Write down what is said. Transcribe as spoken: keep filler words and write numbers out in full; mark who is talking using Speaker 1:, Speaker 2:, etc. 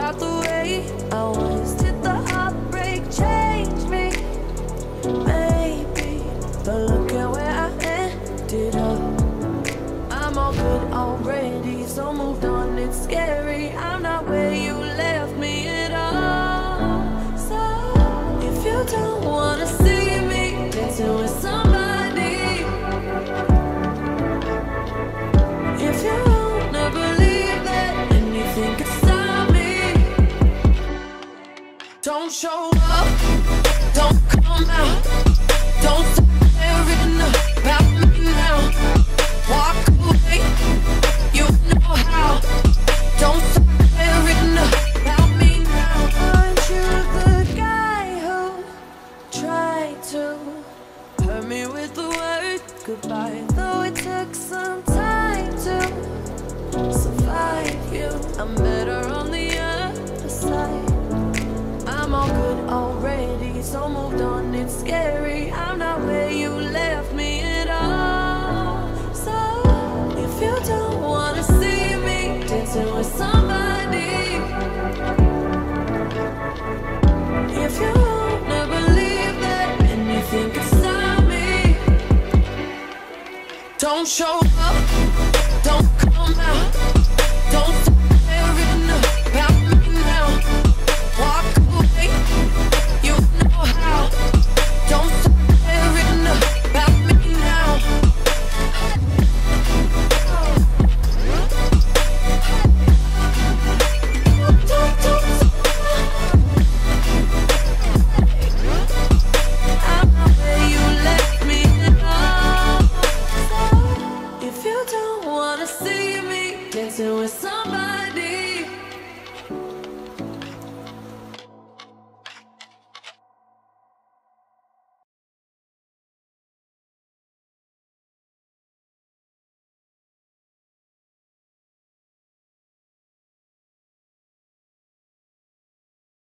Speaker 1: about the way I was. Did the heartbreak change me? Maybe, but look at where I ended up. I'm all good already, so moved on, it's scary. I'm not where you left me at all. So, if you don't wanna see me dancing with somebody, if you wanna believe that anything can stop me, don't show up, don't come out, don't stop caring about me now. Walk away, you know how. Don't stop caring about me now. Aren't you the guy who tried to hurt me with the word goodbye? Though it took some time to survive you, I'm better on the other side. I'm all good already, so moved on, it's scary. I'm not where you left me at all. So, if you don't wanna see me dancing with somebody, if you wanna believe that anything can stop me, don't show